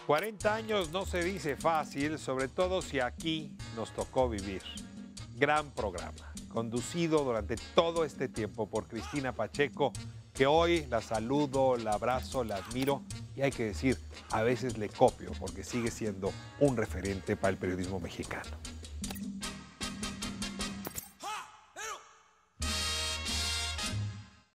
40 años no se dice fácil, sobre todo si aquí nos tocó vivir. Gran programa, conducido durante todo este tiempo por Cristina Pacheco, que hoy la saludo, la abrazo, la admiro y hay que decir, a veces le copio porque sigue siendo un referente para el periodismo mexicano.